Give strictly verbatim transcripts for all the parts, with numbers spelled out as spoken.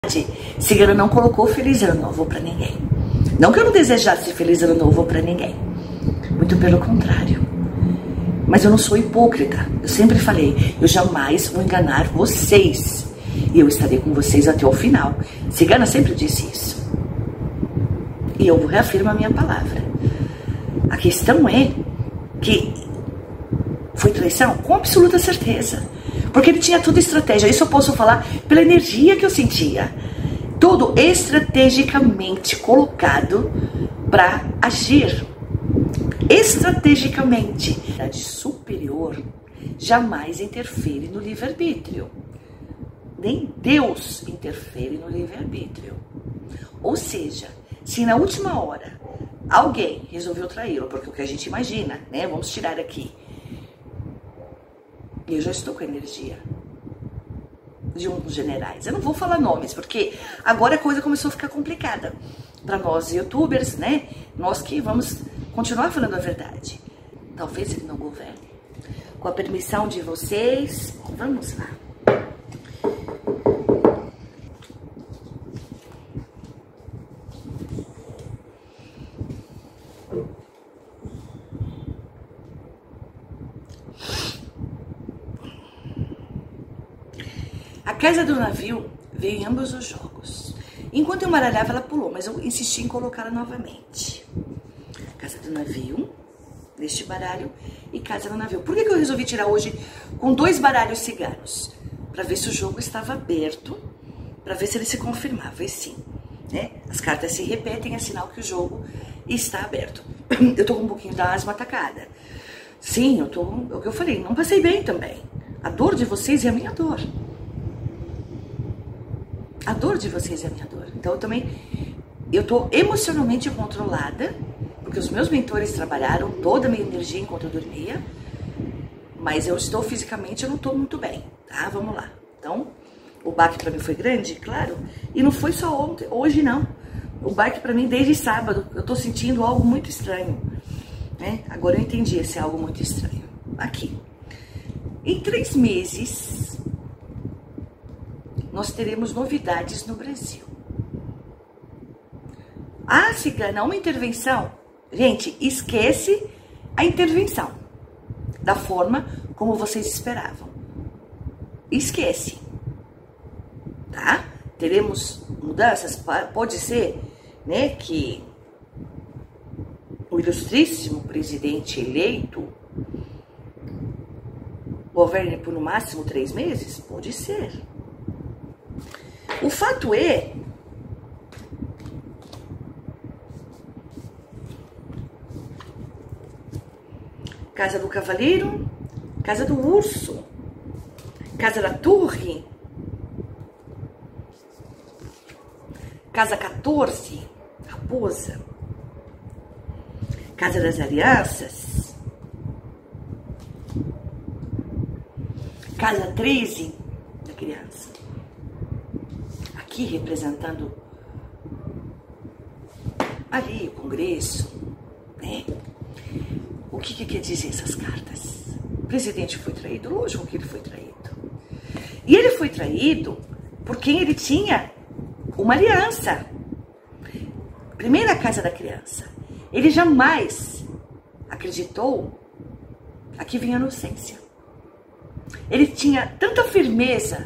Cigana não colocou Feliz Ano Novo pra ninguém. Não que eu não desejasse Feliz Ano Novo pra ninguém. Muito pelo contrário. Mas eu não sou hipócrita. Eu sempre falei, eu jamais vou enganar vocês. E eu estarei com vocês até o final. Cigana sempre disse isso. E eu reafirmo a minha palavra. A questão é que foi traição? Com absoluta certeza. Porque ele tinha toda estratégia. Isso eu posso falar pela energia que eu sentia. Tudo estrategicamente colocado para agir. Estrategicamente. A idade superior jamais interfere no livre-arbítrio. Nem Deus interfere no livre-arbítrio. Ou seja, se na última hora alguém resolveu traí-lo, porque é o que a gente imagina, né? Vamos tirar aqui. Eu já estou com a energia de um dos generais. Eu não vou falar nomes, porque agora a coisa começou a ficar complicada para nós youtubers, né? Nós que vamos continuar falando a verdade. Talvez ele não governe. Com a permissão de vocês, vamos lá. A casa do navio veio em ambos os jogos. Enquanto eu embaralhava, ela pulou, mas eu insisti em colocá-la novamente. Casa do navio, neste baralho, e casa do navio. Por que que eu resolvi tirar hoje com dois baralhos ciganos? Para ver se o jogo estava aberto, para ver se ele se confirmava. E sim, né? As cartas se repetem, é sinal que o jogo está aberto. Eu tô com um pouquinho da asma atacada. Sim, eu tô, é o que eu falei, não passei bem também. A dor de vocês é a minha dor. A dor de vocês é a minha dor. Então eu também, eu tô emocionalmente controlada, porque os meus mentores trabalharam toda a minha energia enquanto eu dormia, mas eu estou fisicamente, eu não tô muito bem, tá? Vamos lá. Então, o baque pra mim foi grande, claro, e não foi só ontem, hoje não. O baque pra mim desde sábado, eu tô sentindo algo muito estranho, né? Agora eu entendi esse algo muito estranho. Aqui. Em três meses... nós teremos novidades no Brasil. Ah, Cigana, uma intervenção? Gente, esquece a intervenção da forma como vocês esperavam. Esquece. Tá? Teremos mudanças? Pode ser, né, que o ilustríssimo presidente eleito governe por no máximo três meses? Pode ser. O fato é casa do cavaleiro, casa do urso, casa da torre, casa quatorze, raposa, casa das alianças, casa treze da criança. Aqui representando ali o Congresso, né? O que, que quer dizer essas cartas? O presidente foi traído? Lógico que ele foi traído. E ele foi traído por quem ele tinha uma aliança. Primeira casa da criança. Ele jamais acreditou, aqui vinha a inocência. Ele tinha tanta firmeza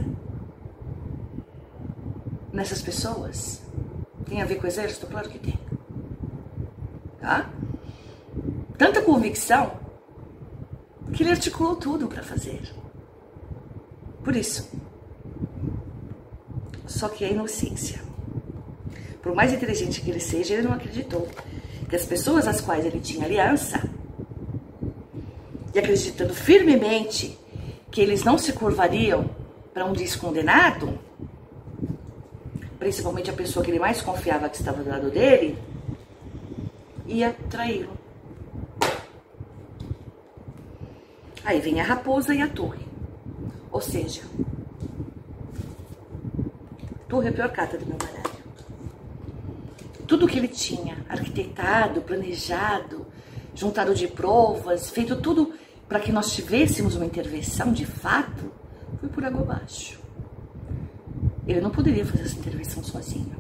nessas pessoas. Tem a ver com o exército? Claro que tem. Tá? Tanta convicção que ele articulou tudo para fazer. Por isso. Só que a inocência. Por mais inteligente que ele seja, ele não acreditou que as pessoas às quais ele tinha aliança, e acreditando firmemente que eles não se curvariam para um descondenado, principalmente a pessoa que ele mais confiava que estava do lado dele, ia traí-lo. Aí vem a raposa e a torre. Ou seja, torre é a pior carta do meu baralho. Tudo que ele tinha arquitetado, planejado, juntado de provas, feito tudo para que nós tivéssemos uma intervenção de fato, foi por água abaixo. Ele não poderia fazer essa intervenção sozinho.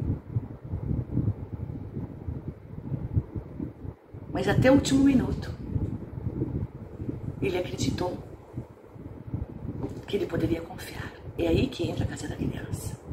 Mas até o último minuto, ele acreditou que ele poderia confiar. É aí que entra a casa da criança.